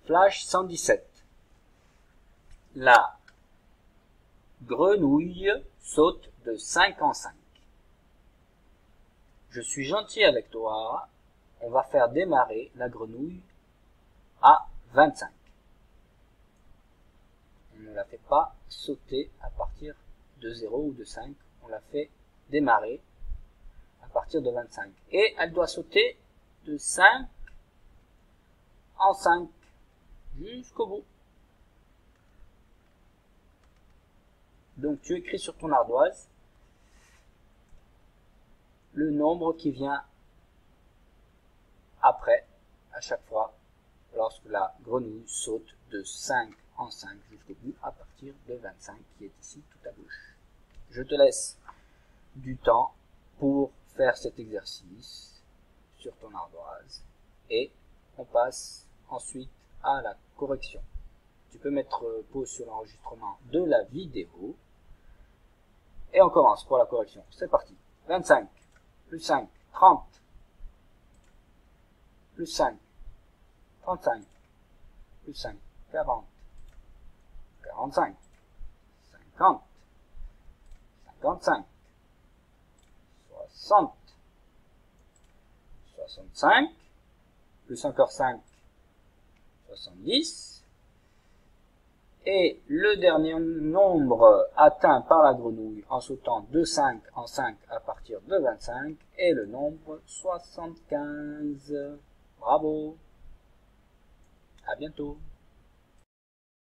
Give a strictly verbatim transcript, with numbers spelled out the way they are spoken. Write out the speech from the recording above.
Flash cent dix-sept. La grenouille saute de cinq en cinq. Je suis gentil avec toi. On va faire démarrer la grenouille à vingt-cinq. On ne la fait pas sauter à partir de zéro ou de cinq. On la fait démarrer à partir de vingt-cinq. Et elle doit sauter de cinq en cinq jusqu'au bout. Donc tu écris sur ton ardoise le nombre qui vient après, à chaque fois, lorsque la grenouille saute de cinq en cinq jusqu'au bout, à partir de vingt-cinq, qui est ici tout à gauche. Je te laisse du temps pour faire cet exercice sur ton ardoise et on passe ensuite à la correction. Tu peux mettre pause sur l'enregistrement de la vidéo et on commence pour la correction. C'est parti. vingt-cinq plus cinq, trente, plus cinq, trente-cinq, plus cinq, quarante, quarante-cinq, cinquante, cinquante-cinq, soixante, soixante-cinq, plus encore cinq, soixante-dix, et le dernier nombre atteint par la grenouille en sautant de cinq en cinq à partir de vingt-cinq est le nombre soixante-quinze. Bravo! À bientôt!